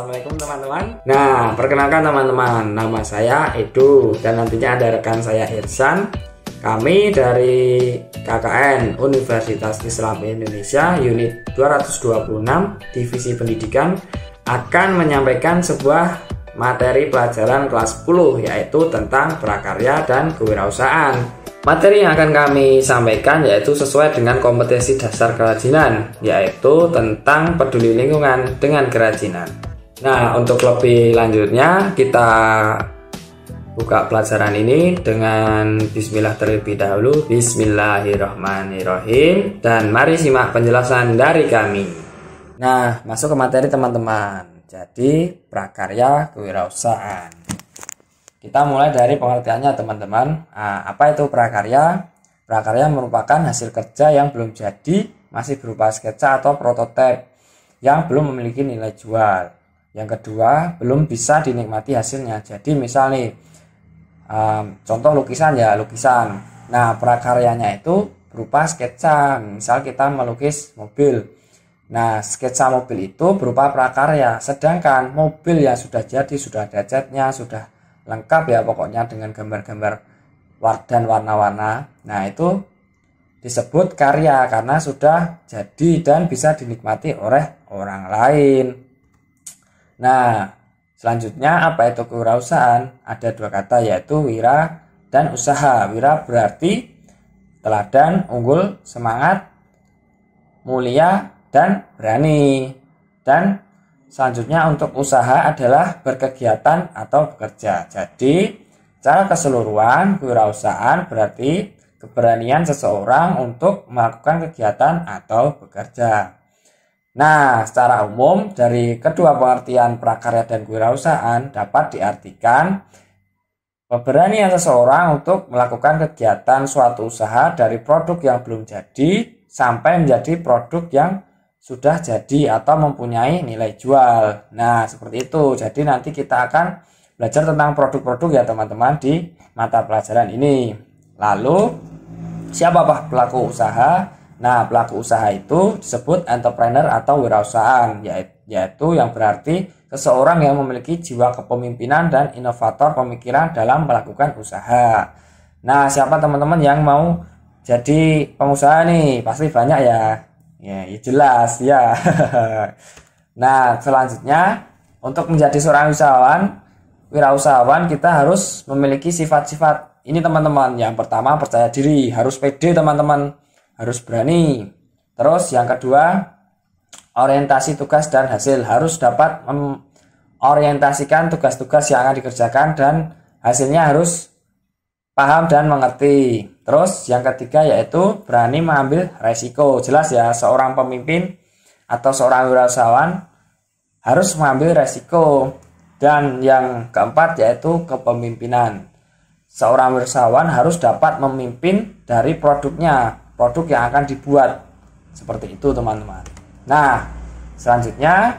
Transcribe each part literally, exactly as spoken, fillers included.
Assalamualaikum teman-teman. Nah, perkenalkan teman-teman, nama saya Edo dan nantinya ada rekan saya Irsan. Kami dari K K N Universitas Islam Indonesia Unit dua ratus dua puluh enam Divisi Pendidikan akan menyampaikan sebuah materi pelajaran kelas sepuluh, yaitu tentang prakarya dan kewirausahaan. Materi yang akan kami sampaikan yaitu sesuai dengan kompetensi dasar kerajinan, yaitu tentang peduli lingkungan dengan kerajinan. Nah, untuk lebih lanjutnya kita buka pelajaran ini dengan bismillah terlebih dahulu. Bismillahirrahmanirrahim. Dan mari simak penjelasan dari kami. Nah, masuk ke materi teman-teman. Jadi, prakarya kewirausahaan. Kita mulai dari pengertiannya teman-teman. Nah, apa itu prakarya? Prakarya merupakan hasil kerja yang belum jadi, masih berupa sketsa atau prototipe yang belum memiliki nilai jual. Yang kedua, belum bisa dinikmati hasilnya. Jadi misal nih, um, contoh lukisan ya, lukisan. Nah, prakaryanya itu berupa sketsa. Misal kita melukis mobil. Nah, sketsa mobil itu berupa prakarya. Sedangkan mobil yang sudah jadi, sudah ada catnya, sudah lengkap ya pokoknya dengan gambar-gambar dan warna-warna. Nah, itu disebut karya karena sudah jadi dan bisa dinikmati oleh orang lain. Nah, selanjutnya apa itu kewirausahaan? Ada dua kata yaitu wira dan usaha. Wira berarti teladan, unggul, semangat, mulia, dan berani. Dan selanjutnya untuk usaha adalah berkegiatan atau bekerja. Jadi, secara keseluruhan kewirausahaan berarti keberanian seseorang untuk melakukan kegiatan atau bekerja. Nah, secara umum dari kedua pengertian prakarya dan kewirausahaan dapat diartikan keberanian seseorang untuk melakukan kegiatan suatu usaha dari produk yang belum jadi sampai menjadi produk yang sudah jadi atau mempunyai nilai jual. Nah, seperti itu. Jadi nanti kita akan belajar tentang produk-produk ya teman-teman di mata pelajaran ini. Lalu, siapa pelaku usaha? Nah, pelaku usaha itu disebut entrepreneur atau wirausahaan, yaitu yang berarti seseorang yang memiliki jiwa kepemimpinan dan inovator pemikiran dalam melakukan usaha. Nah, siapa teman-teman yang mau jadi pengusaha nih? Pasti banyak ya. Ya, ya jelas ya. Nah, selanjutnya untuk menjadi seorang usahawan, wirausahawan kita harus memiliki sifat-sifat ini teman-teman. Yang pertama percaya diri, harus pede teman-teman, harus berani. Terus yang kedua orientasi tugas dan hasil, harus dapat mengorientasikan tugas-tugas yang akan dikerjakan dan hasilnya harus paham dan mengerti. Terus yang ketiga yaitu berani mengambil resiko. Jelas ya, seorang pemimpin atau seorang wirausahawan harus mengambil resiko. Dan yang keempat yaitu kepemimpinan. Seorang wirausahawan harus dapat memimpin dari produknya, produk yang akan dibuat. Seperti itu teman-teman. Nah, selanjutnya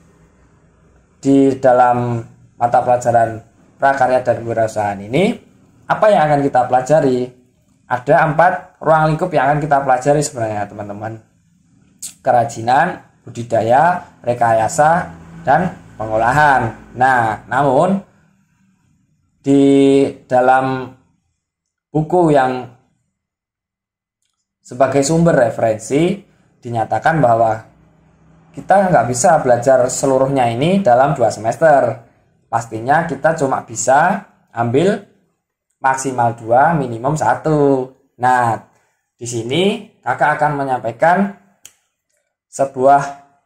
di dalam mata pelajaran prakarya dan kewirausahaan ini, apa yang akan kita pelajari? Ada empat ruang lingkup yang akan kita pelajari sebenarnya teman-teman. Kerajinan, budidaya, rekayasa, dan pengolahan. Nah, namun di dalam buku yang sebagai sumber referensi dinyatakan bahwa kita nggak bisa belajar seluruhnya ini dalam dua semester. Pastinya kita cuma bisa ambil maksimal dua, minimum satu. Nah, di sini kakak akan menyampaikan sebuah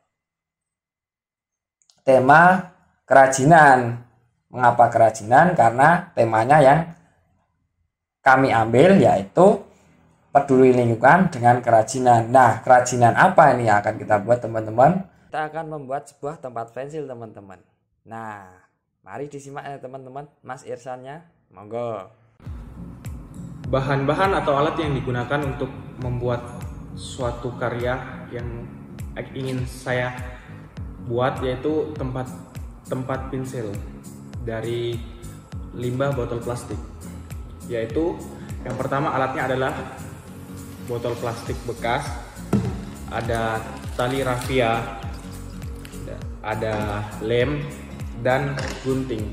tema kerajinan. Mengapa kerajinan? Karena temanya yang kami ambil yaitu peduli lingkungan dengan kerajinan. Nah, kerajinan apa ini yang akan kita buat teman-teman? Kita akan membuat sebuah tempat pensil teman-teman. Nah, mari disimak ya teman-teman. Mas Irsannya, monggo. Bahan-bahan atau alat yang digunakan untuk membuat suatu karya yang ingin saya buat yaitu tempat tempat pensil dari limbah botol plastik. Yaitu yang pertama alatnya adalah botol plastik bekas, ada tali rafia, ada lem dan gunting.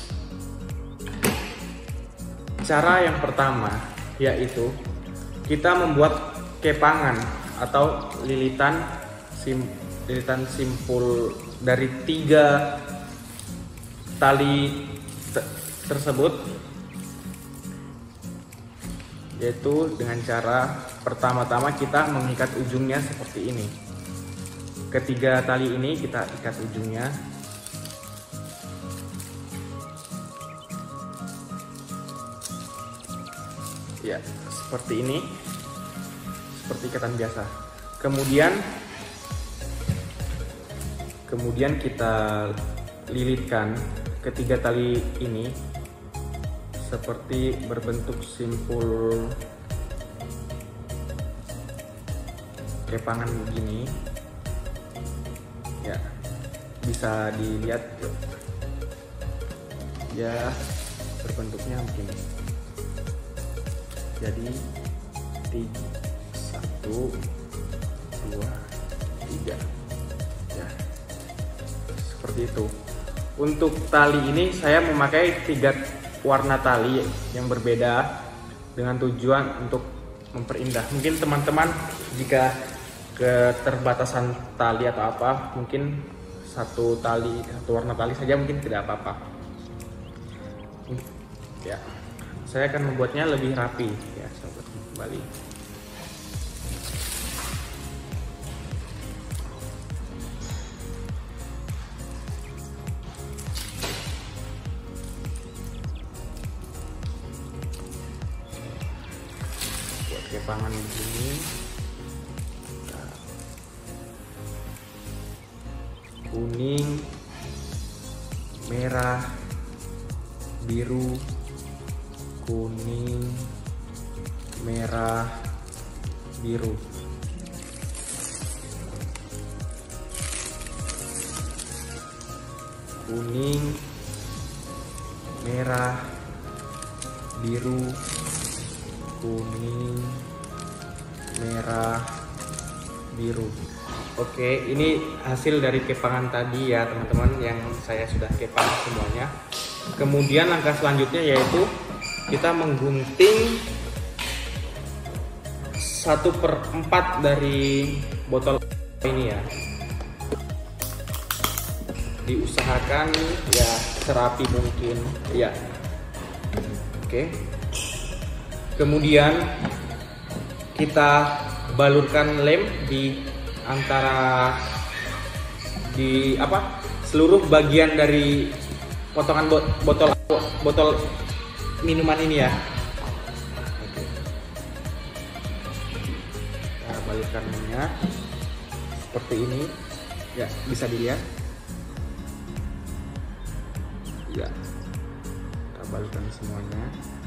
Cara yang pertama yaitu kita membuat kepangan atau lilitan sim, lilitan simpul dari tiga tali te tersebut, yaitu dengan cara pertama-tama kita mengikat ujungnya seperti ini. Ketiga tali ini kita ikat ujungnya. Ya, seperti ini. Seperti ikatan biasa. Kemudian kemudian kita lilitkan ketiga tali ini seperti berbentuk simpul kepangan begini. Ya, bisa dilihat ya, berbentuknya begini. Jadi tiga, satu, dua, tiga, ya, seperti itu. Untuk tali ini saya memakai tiga warna tali yang berbeda dengan tujuan untuk memperindah. Mungkin teman-teman jika keterbatasan tali atau apa, mungkin satu tali, satu warna tali saja mungkin tidak apa-apa. Ya, saya akan membuatnya lebih rapi ya, sobat. Kembali. Buat kepangan begini. Kuning, merah, biru, kuning, merah, biru. Kuning, merah, biru, kuning, merah, biru. Oke, ini hasil dari kepangan tadi ya teman-teman, yang saya sudah kepang semuanya. Kemudian langkah selanjutnya yaitu kita menggunting satu per empat dari botol ini ya. Diusahakan ya serapi mungkin ya. Oke. Kemudian kita balurkan lem di antara di apa seluruh bagian dari potongan botol botol minuman ini ya. Oke. Kita balurkan minyak seperti ini ya, bisa dilihat ya. Kita balurkan semuanya.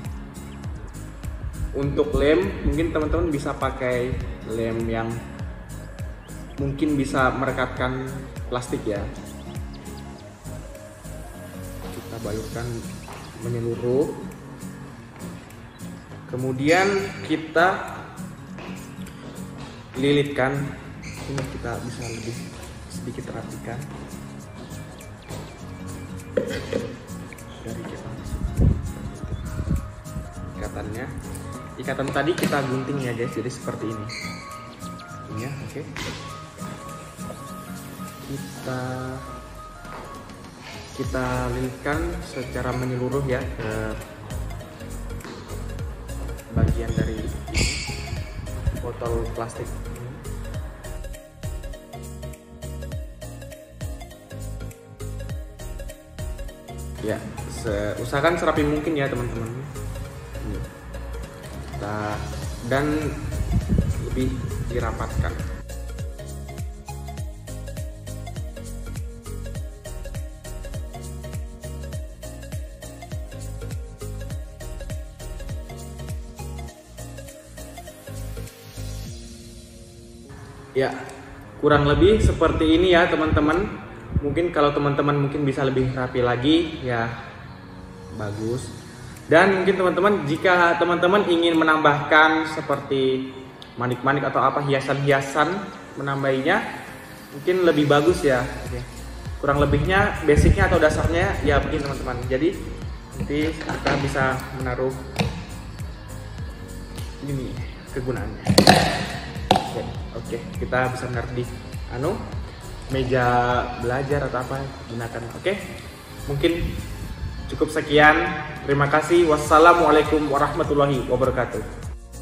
Untuk lem mungkin teman-teman bisa pakai lem yang mungkin bisa merekatkan plastik ya. Kita balurkan menyeluruh. Kemudian kita lilitkan. Ini kita bisa lebih sedikit rapikan dari ikatannya. Ikatan tadi kita gunting ya guys, jadi seperti ini. Ini ya, oke. Kita kita lilitkan secara menyeluruh ya ke bagian dari botol plastik ini. Ya, usahakan serapi mungkin ya teman-teman. Kita dan lebih dirapatkan. Ya, kurang lebih seperti ini ya teman-teman. Mungkin kalau teman-teman mungkin bisa lebih rapi lagi ya, bagus. Dan mungkin teman-teman jika teman-teman ingin menambahkan seperti manik-manik atau apa hiasan-hiasan, menambahinya mungkin lebih bagus ya. Oke. kurang lebihnya basicnya atau dasarnya ya begini teman-teman. Jadi nanti kita bisa menaruh ini kegunaannya. Oke, oke, kita bisa menaruh di anu meja belajar atau apa gunakan. Oke, mungkin cukup sekian. Terima kasih. Wassalamualaikum warahmatullahi wabarakatuh.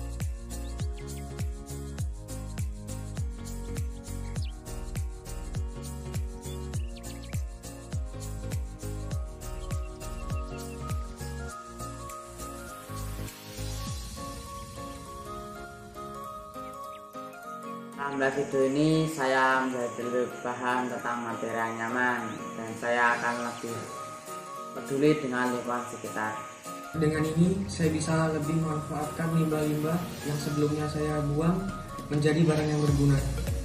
Dalam video ini saya menjadi lebih paham tentang materi yang nyaman dan saya akan lebih peduli dengan lingkungan sekitar. Dengan ini saya bisa lebih memanfaatkan limbah-limbah yang sebelumnya saya buang menjadi barang yang berguna.